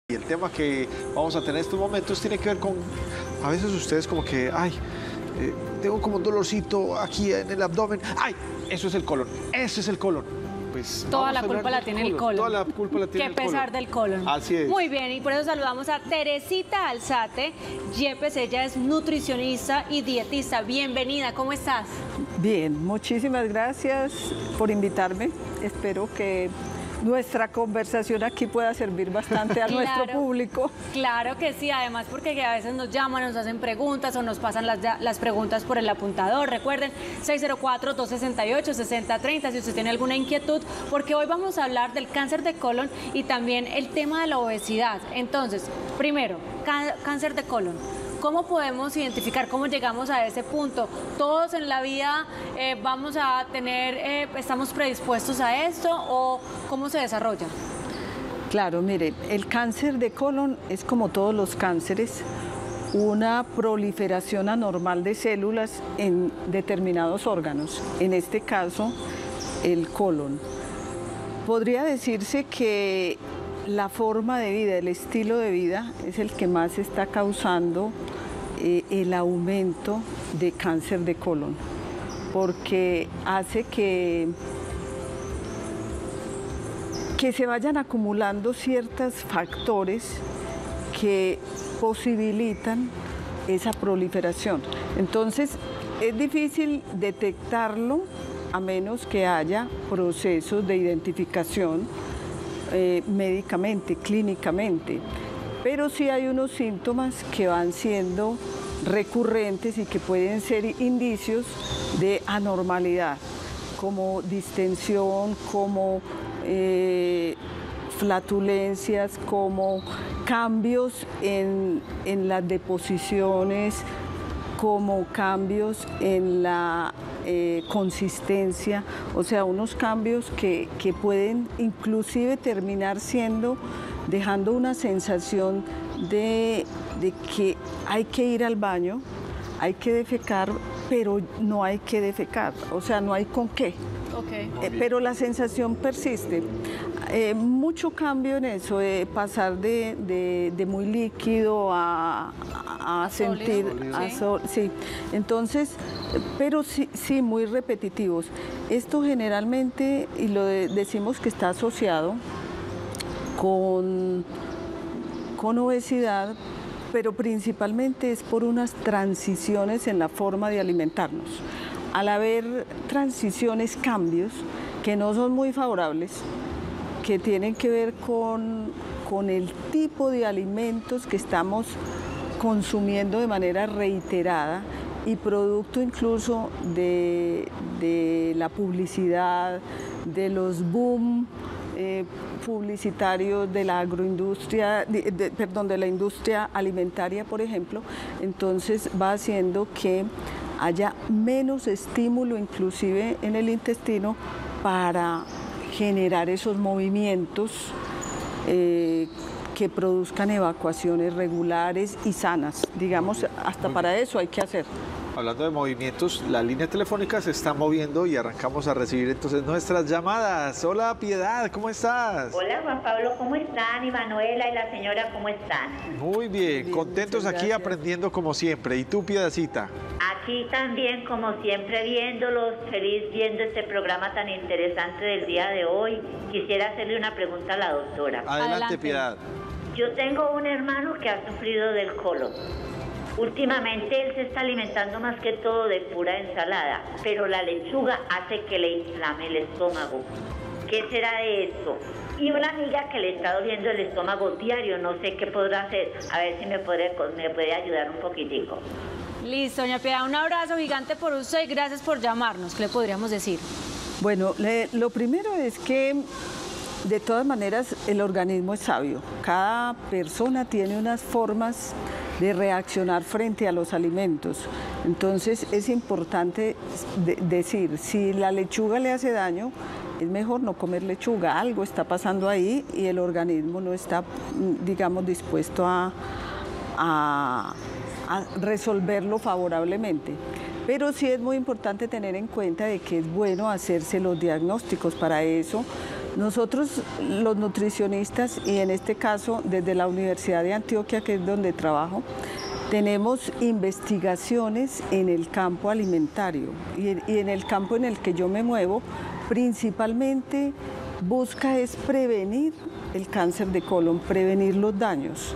Y el tema que vamos a tener en estos momentos tiene que ver con, a veces ustedes como que, ay, tengo como un dolorcito aquí en el abdomen, ay, eso es el colon, ese es el colon. Pues toda la culpa la tiene el colon. Toda la culpa la tiene el colon. Qué pesar del colon. Así es. Muy bien, y por eso saludamos a Teresita Alzate Yepes. Ella es nutricionista y dietista. Bienvenida, ¿cómo estás? Bien, muchísimas gracias por invitarme. Espero que nuestra conversación aquí pueda servir bastante a nuestro público. Claro que sí, además porque a veces nos llaman, nos hacen preguntas o nos pasan las preguntas por el apuntador. Recuerden, 604-268-6030 si usted tiene alguna inquietud, porque hoy vamos a hablar del cáncer de colon y también el tema de la obesidad. Entonces, primero, cáncer de colon. ¿Cómo podemos identificar, cómo llegamos a ese punto? ¿Todos en la vida vamos a tener, estamos predispuestos a esto o cómo se desarrolla? Claro, mire, el cáncer de colon es como todos los cánceres, una proliferación anormal de células en determinados órganos, en este caso el colon. Podría decirse que la forma de vida, el estilo de vida es el que más está causando el aumento de cáncer de colon, porque hace que se vayan acumulando ciertos factores que posibilitan esa proliferación. Entonces, es difícil detectarlo a menos que haya procesos de identificación médicamente, clínicamente, pero sí hay unos síntomas que van siendo recurrentes y que pueden ser indicios de anormalidad, como distensión, como flatulencias, como cambios en las deposiciones, como cambios en la consistencia, o sea, unos cambios que pueden inclusive terminar dejando una sensación de que hay que ir al baño, hay que defecar, pero no hay que defecar, o sea, no hay con qué. Okay. Pero la sensación persiste. Mucho cambio en eso, de pasar de muy líquido a sentir... sí. Entonces, pero sí, muy repetitivos. Esto generalmente, y decimos que está asociado con obesidad, pero principalmente es por unas transiciones en la forma de alimentarnos. Al haber transiciones, cambios que no son muy favorables, que tienen que ver con el tipo de alimentos que estamos consumiendo de manera reiterada y producto incluso de la publicidad, de los boom publicitarios de la agroindustria, de la industria alimentaria, por ejemplo. Entonces va haciendo que haya menos estímulo inclusive en el intestino para generar esos movimientos que produzcan evacuaciones regulares y sanas. Digamos, hasta para eso hay que hacer. Hablando de movimientos, la línea telefónica se está moviendo y arrancamos a recibir entonces nuestras llamadas. Hola, Piedad, ¿cómo estás? Hola, Juan Pablo, ¿cómo están? Y Manuela y la señora, ¿cómo están? Muy bien, contentos aquí aprendiendo como siempre. ¿Y tú, Piedacita? Aquí también, como siempre, viéndolos, feliz viendo este programa tan interesante del día de hoy. Quisiera hacerle una pregunta a la doctora. Adelante, Piedad. Yo tengo un hermano que ha sufrido del colon. Últimamente él se está alimentando más que todo de pura ensalada, pero la lechuga hace que le inflame el estómago. ¿Qué será de esto? Y una amiga que le está doliendo el estómago diario, no sé qué podrá hacer. A ver si me puede ayudar un poquitico. Listo, doña Piedad, un abrazo gigante por usted y gracias por llamarnos. ¿Qué le podríamos decir? Bueno, lo primero es que de todas maneras el organismo es sabio. Cada persona tiene unas formas de reaccionar frente a los alimentos. Entonces es importante decir, si la lechuga le hace daño, es mejor no comer lechuga, algo está pasando ahí y el organismo no está, digamos, dispuesto a resolverlo favorablemente. Pero sí es muy importante tener en cuenta de que es bueno hacerse los diagnósticos. Para eso Nosotros, los nutricionistas, y en este caso desde la Universidad de Antioquia, que es donde trabajo, tenemos investigaciones en el campo alimentario y en el campo en el que yo me muevo, principalmente busca es prevenir el cáncer de colon, prevenir los daños.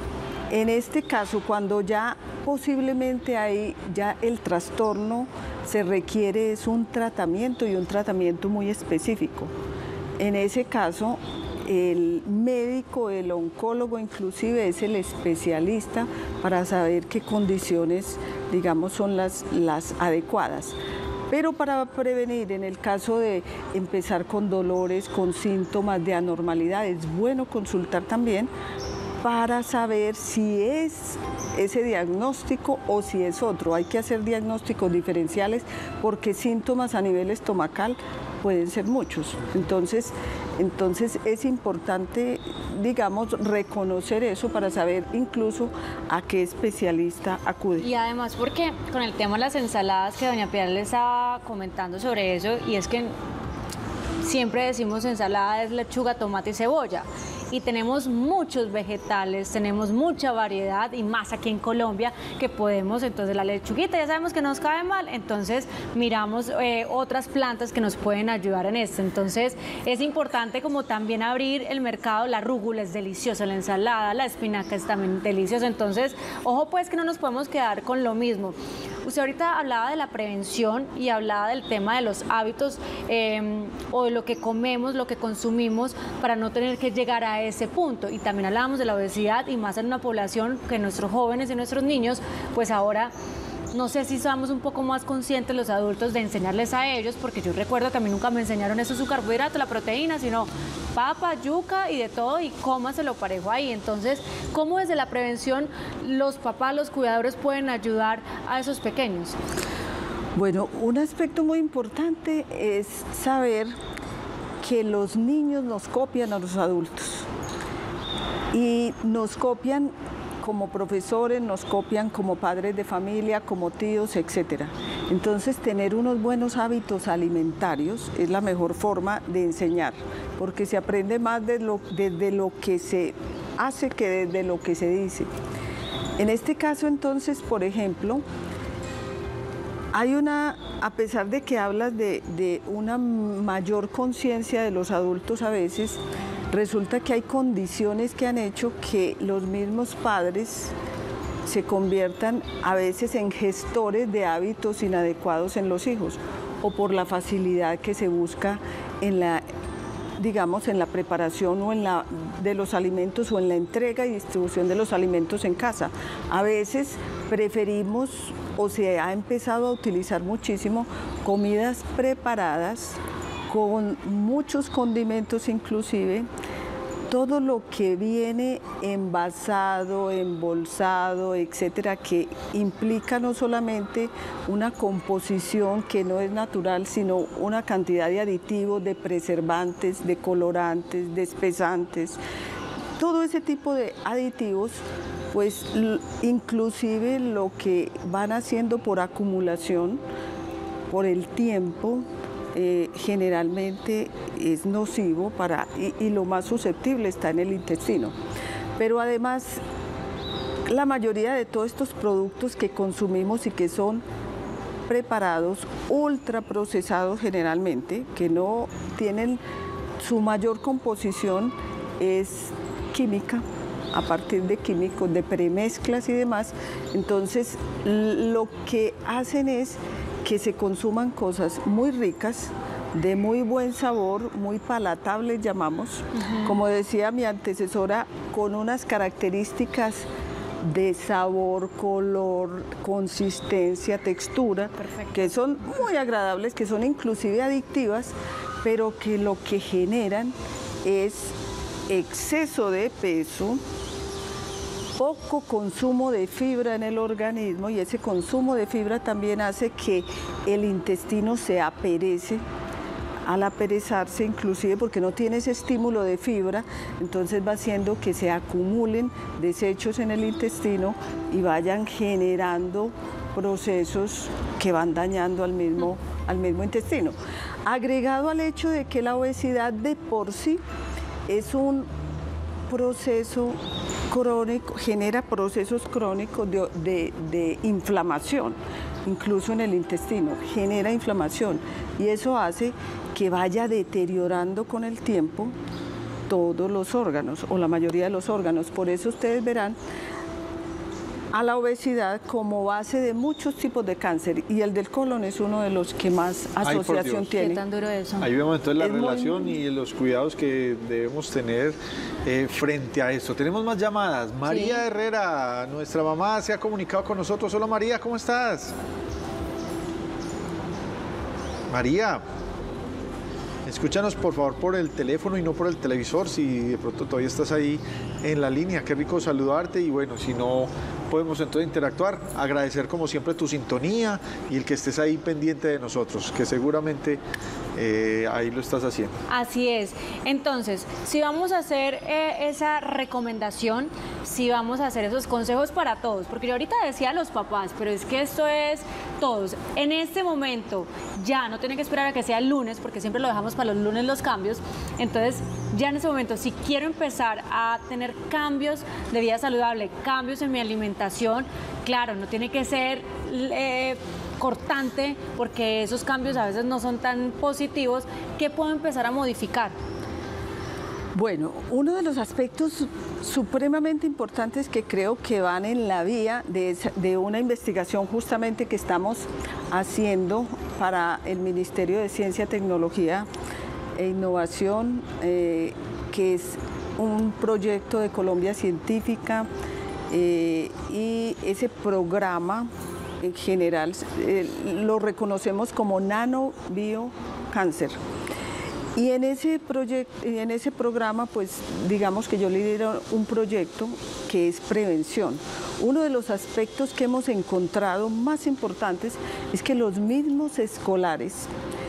En este caso, cuando ya posiblemente hay ya el trastorno, se requiere es un tratamiento y un tratamiento muy específico. En ese caso, el médico, el oncólogo inclusive es el especialista para saber qué condiciones, digamos, son las adecuadas. Pero para prevenir, en el caso de empezar con dolores, con síntomas de anormalidad, es bueno consultar también para saber si es ese diagnóstico o si es otro. Hay que hacer diagnósticos diferenciales porque síntomas a nivel estomacal pueden ser muchos. Entonces es importante, digamos, reconocer eso para saber incluso a qué especialista acude. Y además porque con el tema de las ensaladas que doña Piedad le estaba comentando sobre eso, y es que siempre decimos ensalada es lechuga, tomate y cebolla. Y tenemos muchos vegetales, tenemos mucha variedad y más aquí en Colombia que podemos, entonces la lechuguita ya sabemos que nos cae mal, entonces miramos otras plantas que nos pueden ayudar en esto. Entonces es importante como también abrir el mercado, la rúgula es deliciosa, la ensalada, la espinaca es también deliciosa, entonces ojo pues que no nos podemos quedar con lo mismo. Usted ahorita hablaba de la prevención y hablaba del tema de los hábitos o de lo que comemos, lo que consumimos para no tener que llegar a ese punto, y también hablábamos de la obesidad y más en una población que nuestros jóvenes y nuestros niños, pues ahora no sé si somos un poco más conscientes los adultos de enseñarles a ellos, porque yo recuerdo que a mí nunca me enseñaron eso, su carbohidrato, la proteína, sino papa, yuca y de todo, y cómaselo parejo ahí. Entonces, ¿cómo desde la prevención los papás, los cuidadores pueden ayudar a esos pequeños? Bueno, un aspecto muy importante es saber que los niños nos copian a los adultos y nos copian como profesores, nos copian como padres de familia, como tíos, etc. Entonces, tener unos buenos hábitos alimentarios es la mejor forma de enseñar, porque se aprende más desde lo que se hace que desde lo que se dice. En este caso, entonces, por ejemplo, hay a pesar de que hablas de una mayor conciencia de los adultos a veces, resulta que hay condiciones que han hecho que los mismos padres se conviertan a veces en gestores de hábitos inadecuados en los hijos, o por la facilidad que se busca en la, digamos, en la preparación o de los alimentos o en la entrega y distribución de los alimentos en casa. A veces preferimos o se ha empezado a utilizar muchísimo comidas preparadas con muchos condimentos inclusive, todo lo que viene envasado, embolsado, etcétera, que implica no solamente una composición que no es natural, sino una cantidad de aditivos, de preservantes, de colorantes, de espesantes, todo ese tipo de aditivos, pues inclusive lo que van haciendo por acumulación, por el tiempo, generalmente es nocivo y lo más susceptible está en el intestino. Pero además, la mayoría de todos estos productos que consumimos y que son preparados, ultraprocesados generalmente, que no tienen su mayor composición, es química, a partir de químicos, de premezclas y demás. Entonces, lo que hacen es que se consuman cosas muy ricas, de muy buen sabor, muy palatables llamamos, como decía mi antecesora, con unas características de sabor, color, consistencia, textura, que son muy agradables, que son inclusive adictivas, pero que lo que generan es exceso de peso, poco consumo de fibra en el organismo, y ese consumo de fibra también hace que el intestino se aperece. Al aperezarse, inclusive porque no tiene ese estímulo de fibra, entonces va haciendo que se acumulen desechos en el intestino y vayan generando procesos que van dañando al mismo intestino. Agregado al hecho de que la obesidad de por sí es un proceso crónico, genera procesos crónicos de inflamación, incluso en el intestino, genera inflamación y eso hace que vaya deteriorando con el tiempo todos los órganos o la mayoría de los órganos. Por eso ustedes verán a la obesidad como base de muchos tipos de cáncer y el del colon es uno de los que más asociación tiene. ¿Qué tan duro eso? Ahí vemos entonces la Es relación y los cuidados que debemos tener frente a esto. Tenemos más llamadas. María Herrera, nuestra mamá, se ha comunicado con nosotros. Hola María, ¿cómo estás? María, escúchanos por favor por el teléfono y no por el televisor, si de pronto todavía estás ahí en la línea. Qué rico saludarte y bueno, si no podemos entonces interactuar, agradecer como siempre tu sintonía y el que estés ahí pendiente de nosotros, que seguramente ahí lo estás haciendo. Así es. Entonces, si vamos a hacer esa recomendación, si vamos a hacer esos consejos para todos, porque yo ahorita decía a los papás, pero es que esto es todos. En este momento, ya no tienen que esperar a que sea el lunes, porque siempre lo dejamos para los lunes los cambios. Entonces, ya en ese momento, si quiero empezar a tener cambios de vida saludable, cambios en mi alimentación, claro, no tiene que ser cortante, porque esos cambios a veces no son tan positivos. ¿Qué puedo empezar a modificar? Bueno, uno de los aspectos supremamente importantes que creo que van en la vía de una investigación justamente que estamos haciendo para el Ministerio de Ciencia, Tecnología e Innovación, que es un proyecto de Colombia Científica, y ese programa en general lo reconocemos como NanoBioCáncer. Y en ese proyecto, en ese programa, pues digamos que yo lidero un proyecto que es prevención. Uno de los aspectos que hemos encontrado más importantes es que los mismos escolares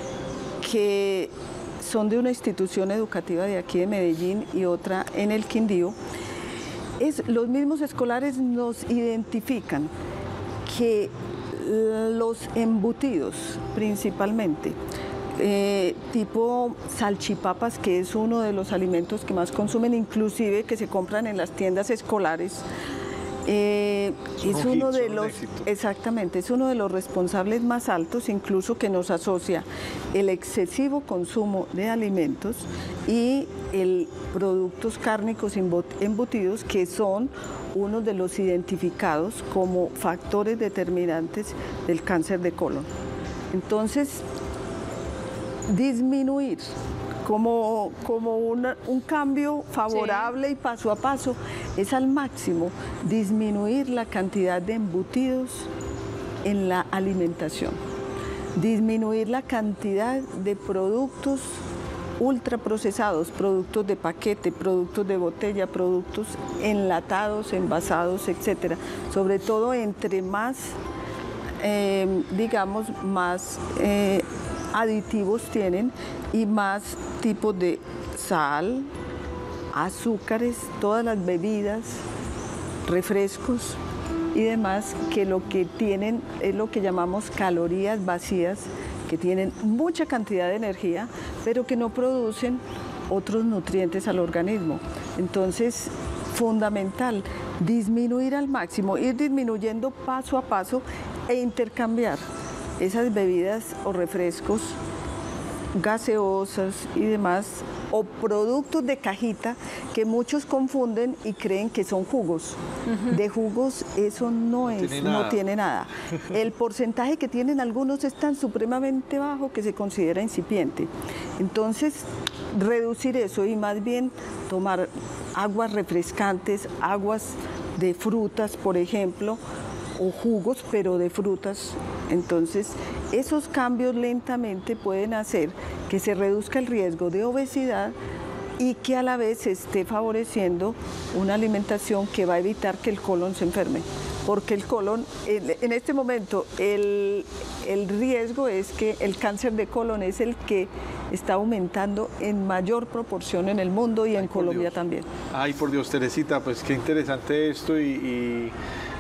que son de una institución educativa de aquí de Medellín y otra en el Quindío, los mismos escolares nos identifican que los embutidos principalmente, tipo salchipapas, que es uno de los alimentos que más consumen, inclusive que se compran en las tiendas escolares, es uno de los, exactamente, es uno de los responsables más altos, incluso que nos asocia el excesivo consumo de alimentos y el productos cárnicos embutidos, que son uno de los identificados como factores determinantes del cáncer de colon. Entonces, disminuir como un cambio favorable y paso a paso es al máximo disminuir la cantidad de embutidos en la alimentación, disminuir la cantidad de productos ultraprocesados, productos de paquete, productos de botella, productos enlatados, envasados, etcétera. Sobre todo entre más, digamos, más aditivos tienen y más tipos de sal, azúcares, todas las bebidas, refrescos y demás, que lo que tienen es lo que llamamos calorías vacías, que tienen mucha cantidad de energía, pero que no producen otros nutrientes al organismo. Entonces, fundamental, disminuir al máximo, ir disminuyendo paso a paso e intercambiar esas bebidas o refrescos, gaseosas y demás, o productos de cajita que muchos confunden y creen que son jugos. De jugos eso no es, no tiene nada. El porcentaje que tienen algunos es tan supremamente bajo que se considera incipiente. Entonces, reducir eso y más bien tomar aguas refrescantes, aguas de frutas, por ejemplo, o jugos, pero de frutas. Entonces, esos cambios lentamente pueden hacer que se reduzca el riesgo de obesidad y que a la vez se esté favoreciendo una alimentación que va a evitar que el colon se enferme. Porque el colon, en este momento, el riesgo es que el cáncer de colon es el que está aumentando en mayor proporción en el mundo y en Colombia también. Ay, por Dios, Teresita, pues qué interesante esto y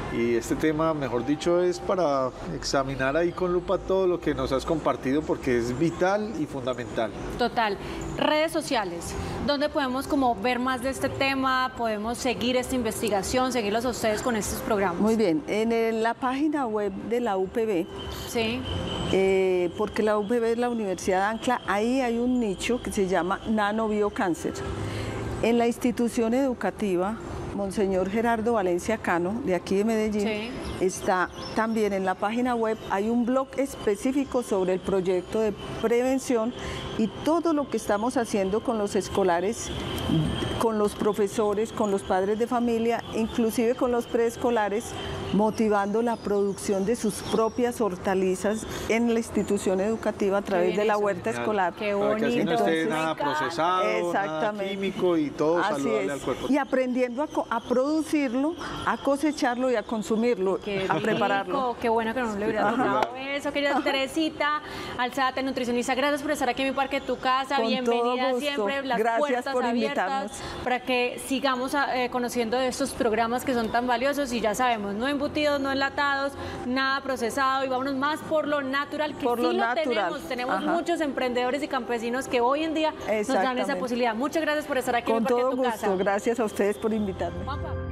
Y este tema, mejor dicho, es para examinar ahí con lupa todo lo que nos has compartido porque es vital y fundamental. Total. Redes sociales, donde podemos como ver más de este tema, podemos seguir esta investigación, seguirlos a ustedes con estos programas. Muy bien, en la página web de la UPB, Sí. porque la UPB es la Universidad de Ancla, ahí hay un nicho que se llama nanobiocáncer. En la institución educativa, Monseñor Gerardo Valencia Cano, de aquí de Medellín, Sí. está también en la página web, hay un blog específico sobre el proyecto de prevención y todo lo que estamos haciendo con los escolares, con los profesores, con los padres de familia, inclusive con los preescolares, motivando la producción de sus propias hortalizas en la institución educativa a través bien de la eso. huerta escolar. Qué Para que así no bonito. esté Me nada encanta. procesado, nada Exactamente. químico y todo Así saludable es. al cuerpo. Y aprendiendo a producirlo, a cosecharlo y a consumirlo, Qué a rico, prepararlo. qué bueno que no le hubiera tocado eso, querida Teresita, Alzate, nutricionista, gracias por estar aquí en mi parque, tu casa, Con todo bienvenida gusto. siempre, las Gracias puertas por abiertas invitarnos. para que sigamos conociendo de estos programas que son tan valiosos y ya sabemos, no embutidos, no enlatados, nada procesado y vámonos más por lo natural, que Por sí lo lo natural. tenemos Ajá. muchos emprendedores y campesinos que hoy en día nos dan esa Exactamente. posibilidad. Muchas gracias por estar aquí en Con mi parque, todo tu gusto. casa. Gracias a ustedes por invitarme. Juanpa.